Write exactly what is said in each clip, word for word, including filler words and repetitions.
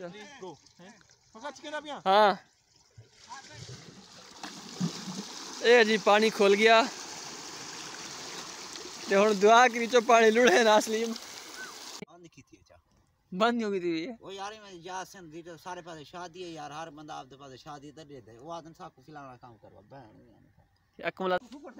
हाँ ये जी पानी खोल गया ते हुण दुआ करी चो पानी लुढ़े ना असलीम बंद हो गई थी वो यार मैं जा सिंध दी तो सारे पासे शादी है यार हर बंदा आपदे पासे शादी ते दे दे वो आदन सा को खिलाना काम करवा बहन अकमला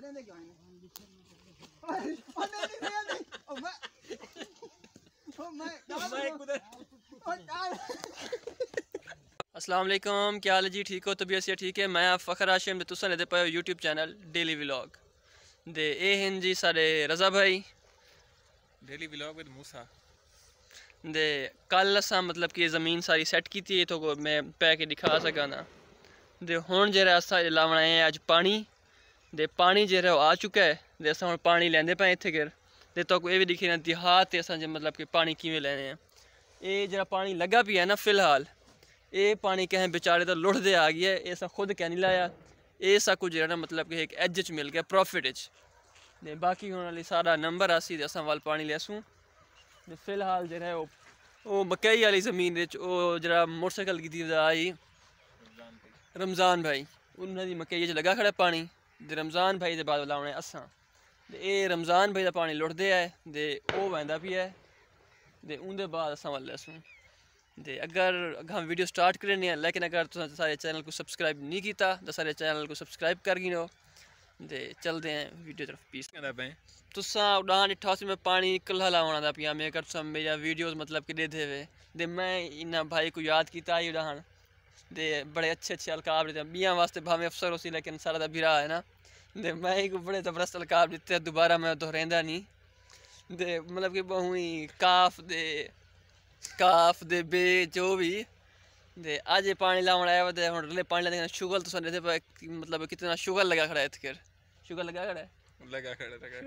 अस्सलाम वालेकुम, क्या हाल है जी? ठीक हो? तबीयत से ठीक है? मैं फ़खर हाशिम तुसा लेते पाए यूट्यूब चैनल डेली व्लॉग दे ए हैं जी सारे रज़ा भाई डेली व्लॉग विद मूसा दे कल असा मतलब कि ज़मीन सारी सेट की थी तो मैं पै के दिखा सका ना दे हुण जेह्ड़ा असा लावना है अज पानी दे पानी जेह्ड़ा आ चुका है दे असा हुण पानी लैंदे पे इत्थे गिर दे तो ये भी दिखी ना देहात ते असा मतलब कि पानी किवें लैने हैं। ये जेह्ड़ा पानी लगा पिया है ना फिलहाल ये पानी कहें बेचारे तो लुढ़दे आ गया है, ऐसा खुद क्या नहीं लाया ये सा कुछ जो ना मतलब कि एक एज च मिल गया प्रॉफिट च बाकी होने वाली सारा नंबर आसी अस वाल पानी लियासूँ फिलहाल जो है वो मकई वाली जमीन जरा मोटरसाइकिल की आई रमज़ान भाई उन्होंने मकई च लगा खड़ा पानी दे रमज़ान भाई के बाद लाने असा ये रमज़ान भाई का पानी लुढ़दे है दे वो वहदा भी है दे उनके बाद असा वाल लियासूँ दे अगर हम वीडियो स्टार्ट करने हैं लेकिन अगर तुम सारे चैनल को सब्सक्राइब नहीं किया तो सारे चैनल को सब्सक्राइब कर गिनो दे चलते हैं वीडियो तरफ पीस तुसा उड़ान इठा से मैं पानी कल्ला लाना था पिया मैं कर मेरा वीडियोस मतलब कि दे दे दे मैं इन्ना भाई को याद किया ही उड़ान दे बड़े अच्छे अच्छे अलकाब देते बिया वास्ते भावें अफसर हो सी लेकिन सारा दा बिरा है ना दे मैं को बड़े ज़बरदस्त अलकाब दिते दोबारा मैं दोहराइंदा नहीं दे मतलब कि बहु ही काफ दे काफ दे बे जो भी दे आज पानी लावन आया दे हुण रले पानी लाने शुगर तो सुन पे मतलब कितना शुगर लगा खड़ा है इतकर शुगर लगा खड़ा है लगा खड़ा लगा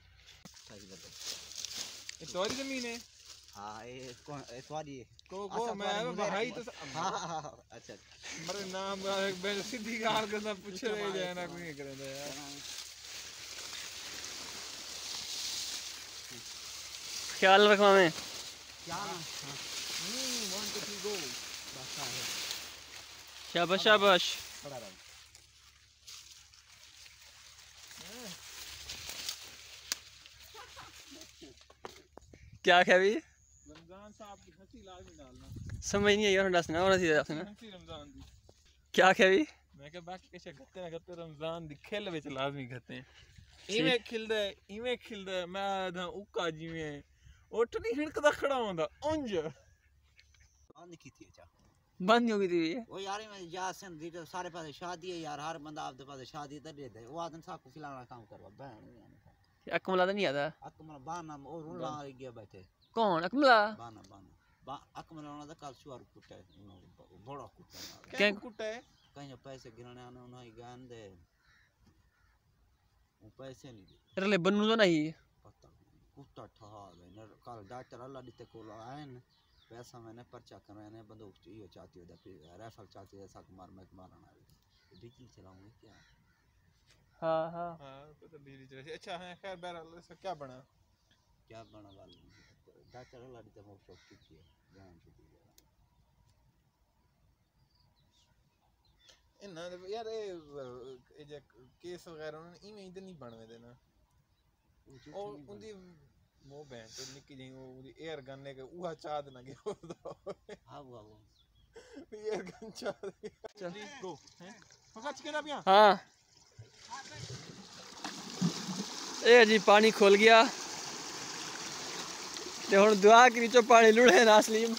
ये तोरी जमीन है। हां ये कौन ये तोरी को को मैं भाई तो हां हां अच्छा मेरे नाम मैं सीधी गाल करना पूछ रहे जाए ना कोई करेंदा यार ख्याल रखवा में क्या hmm one two three go बस है शाबाश शाबाश खड़ा रहो क्या क्या भी रमजान साहब की हंसी लाजमी डालना समझ नहीं आई और दसना और सी दसना हंसी रमजान दी क्या क्या भी मैं कह बाकी कैसे गत्ते ना गत्ते रमजान दी खेल विच लाजमी गत्ते इवें खिलदा इवें खिलदा मैं दा उका जिवें उठ नहीं हिड़कदा खड़ा होंदा उंज बंद की थी अच्छा बंद हो गई थी वो यार मैं जा सिंध दी तो सारे पासे शादी है यार हर बंदा आपदे पासे शादी ते दे दे वो आदन सा को खिलाना काम करवा बहन अकमला तो नहीं आता अकमला बाना और रुला गया बैठे कौन अकमला बाना बाना बा अकमला ना कल सुअर कुटा बड़ा कुटा क्या कुटा है कहीं पैसे गिरने आने उन्हें गान दे वो पैसे नहीं दे रले बनू तो नहीं पता कुटा ठहा गए कल डॉक्टर अल्लाह दिते को आए न पैसा मैंने पर्चा कराने बंदूक ये चाहती है राइफल चाहती है सब मार मैं मारना है डिकी चलाऊंगा क्या हाँ हाँ हाँ पता बिजली चला अच्छा है खैर बहरहाल इसका क्या बना क्या बना वाली डॉक्टर अल्लाह दिते वो शॉप की थी जान छुट्टी इन्ना यार ये जे केस वगैरह उन्होंने इवें इधर नहीं बनवे देना और उनकी वो बहन तो निक्की जी वो उनकी एयर गन ने के उहा चाद ना गया हां वो वो एयर गन चाद चल गो हैं फकत के ना पिया हाँ ए जी पानी खोल गया ते हुण दुआ करी चो पानी लुढ़े ना असलीम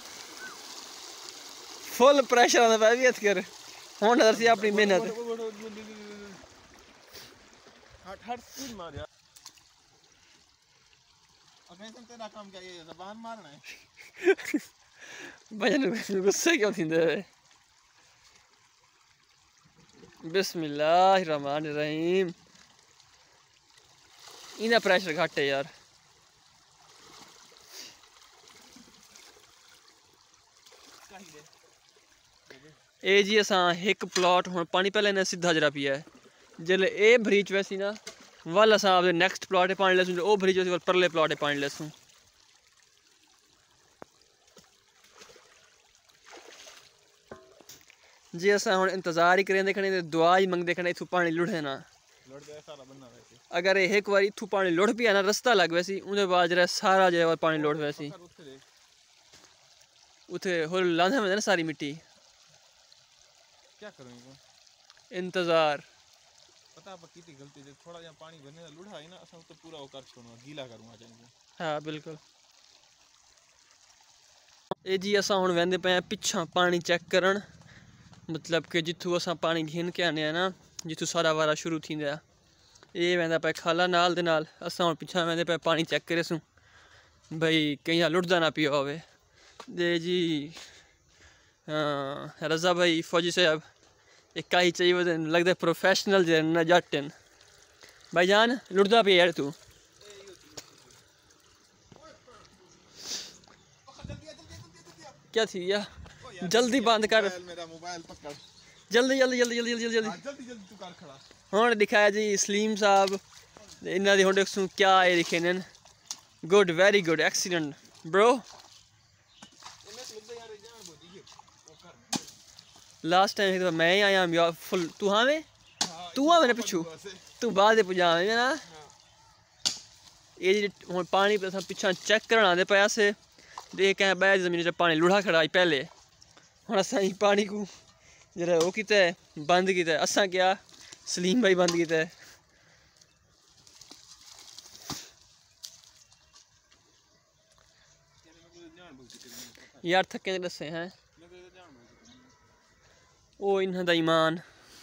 फुल प्रेशर आंदा पै भी कर हुण नजर सी अपनी मेहनत हट हट स्पीड मार यार अबे तुम तेरा काम क्या ये ज़बान मारना है भजन गुस्से क्यों थींदे बिस्मिल्लाहिर्रहमानिर्रहीम इना प्रेशर घट है यार ए जी असा एक प्लॉट हुण पानी पहले ने सीधा जरा पिया है जिसले ए ब्रीच वैसी ना वल असा आपदे नेक्स्ट प्लॉट पानी लेसूँ ओ ब्रीच वैसी वल परले प्लॉट पानी लेसूँ जी असा हुण इंतजार ही करें देखने ते दुआ ही मंगदे खने इथू पानी लुढ़े ना लड़ जाए सारा बनना वैसे अगर ये एक बार इथू पानी लुढ़ पिया ना रास्ता लग वैसी उनके बाद जरा सारा जो पानी लुढ़ वैसी पत्थर उठे दे उथे होल लांधा में ना सारी मिट्टी क्या करूं इनको इंतजार पता आप की गलती जे थोड़ा जा पानी बने लुढ़ा है ना असा तो पूरा वो कर छोड़ूंगा गीला करूंगा जाने हाँ बिल्कुल ये जी असा हुण वेंदे पे पिछा पानी चेक करन मतलब कि जिथू असा पानी घिन के आने ना जिथू सारा वारा शुरू थींदा ये वेंदा पे खाला नाल दे नाल असा हुण पिछा वेंदे पे पानी चेक करे सूं भाई कहीं लुटदा ना पिया होवे दे जी हाँ रजा भाई फौजी साहब एक काई चाहिए वो लगता है प्रोफेशनल जे न जटन भाई जान लुटदा पिया यार तू क्या थी या जल्दी बंद कर मेरा मोबाइल पकड़ जल्दी जल्दी जल्दी जल्दी जल्दी जल्दी जल्दी जल्दी तू कर खड़ा हुण दिखाया जी सलीम साहब इन्हां दी हुण देखसूं क्या ये लिखे ने good very good excellent bro last time तो मैं ही आया यार फुल तू हाँ में तू हाँ मेरे पिछू तू बाद पुजा ना ये हुण पानी पिछा चेक करना आंदे पे अस देख के बै जमीन च पानी लुढ़ा खड़ा पहले हुण असां पानी को जरा वो किता बंद किता असां क्या सलीम भाई बंद किता यार थके दसे हैं ओ इन्हां दा ईमान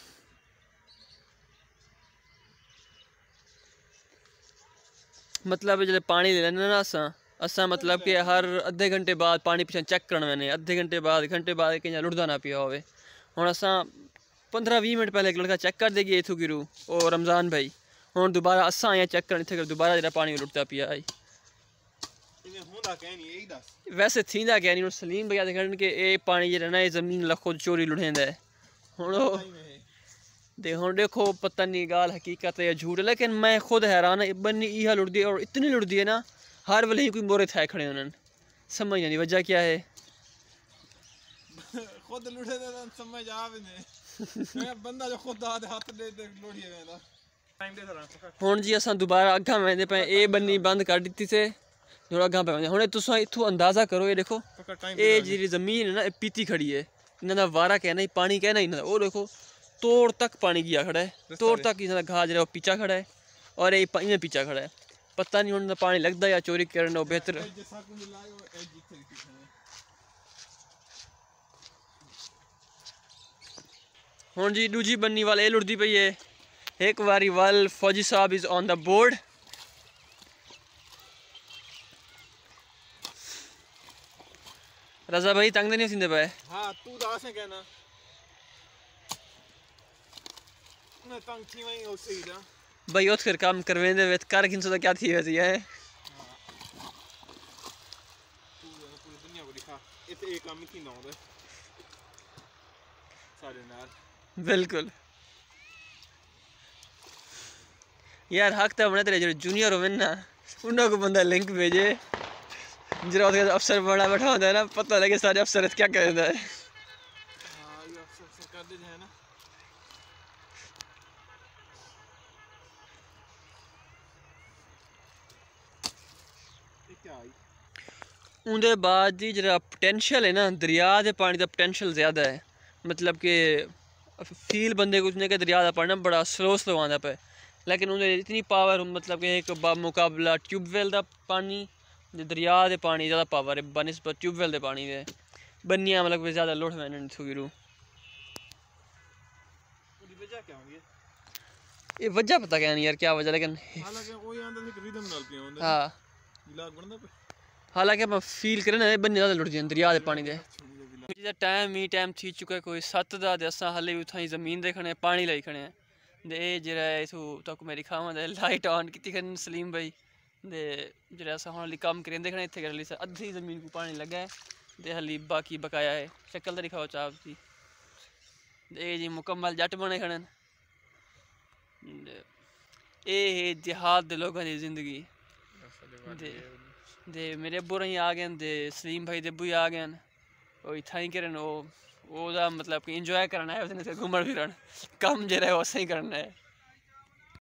मतलब जो पानी ले लेना ना असा असा मतलब कि हर अद्धे घंटे बाद पानी पिछा चेक करना मैंने अद्धे घंटे बाद घंटे बाद कहीं लुढ़दा ना पिया होवे हुण असा पंद्रह भी मिनट पहले एक लड़का चेक कर देगी इथू गिरू और रमज़ान भाई हुण दोबारा असा आए चेक करने इत्थे दोबारा जरा पानी लुटता पिया आई वैसे थींदा क्या नहीं सलीम भैया देखन कि ये पानी जो ना ये जमीन लखो चोरी लुढ़ेंदा है हुण दे हुण देखो पता नहीं गाल हकीकत है या झूठ लेकिन मैं खुद हैरान है बन्नी इहा लुटदी है और इतनी लुटदी है ना हर वेले ही कोई मोरे थाए खड़े उन्होंने समझ नहीं वजह क्या है खुद लुटे दे समझ आवे ने मैं बंदा जो खुद आदे हाथ दे दे लोड़िए वेंदा टाइम दे थरा हुण जी असां दोबारा अग्गा वेंदे पे ए बन्नी बंद कर दित्ती से थोड़ा अग्गा पे वेंदे हुण तुसां इथू अंदाजा करो ये देखो ए जी जमीन है ना पीती खड़ी है इन्हां दा वारा कहना ही पानी कहना इन्हां दा ओ देखो तोड़ तक पानी गया खड़ा है तोड़ तक इन्हां दा घाह जरा पीछा खड़ा है और ये इन्हें पीछा खड़ा है पता नहीं हुण पानी लगता या चोरी करना बेहतर हुण जी दूजी बन्नी वाल ए लुटदी पई है एक बारी वाल फौजी साहब is on the board Raza भाई तंग नहीं सिंधे पे हां तू दास है कहना मैं तंग थी वही हो सही दा भाई उठ कर काम करवेंदे वे कर किन तो क्या थी वैसी है तू पूरी दुनिया को दिखा इते एक काम की ना होवे सारे नाल बिल्कुल यार हक तो बने तेरे जो जूनियर हो ना उन्होंने को बंदा लिंक भेजे जरा उसके अफसर बड़ा बैठा होता है ना पता लगे सारे अफसर क्या कहता है हां ये अफसर कर दे है ना उनके बाद जी जरा पोटेंशियल है ना दरिया के पानी का पोटेंशियल ज़्यादा है मतलब कि फील बंदे को उसने के दरिया का पानी बड़ा स्लो स्लो आंदा पे लेकिन उन्हें इतनी पावर मतलब कि एक मुकाबला ट्यूबवेल का पानी दरिया के पानी ज़्यादा पावर है बनस्बत ट्यूबवेल के पानी के बनिया मतलब कि ज़्यादा लुढ़ मैंने थुगिरू ये वजह पता क्या नहीं यार क्या वजह लेकिन हाँ हालांकि मैं फील करें ना बन्ने ज़्यादा लुट जाए दरिया के पानी के टाइम ही टाइम थी चुका है कोई सत्त का असा हाले भी उत्थां जमीन देखने पानी लाई खड़े दे जरा इथू तक मेरी खावा दे लाइट ऑन की खन सलीम भाई दे जरा असा हुण हाली कम करें देखने इत्थे हाली अद्धी जमीन को पानी लगा है दे हाली बाकी बकाया है शक्ल तो दिखाओ चाप की दे जी मुकम्मल जट बने खड़े ये जिहाद दे लोगों की जिंदगी दे दे मेरे अब्बू रही आ गए दे सलीम भाई दे अब्बू आ गए वो इतना ही करें वो ओदा मतलब कि इंजॉय करना है, उसने घूमन फिरन, कम जरा वो सही करना है।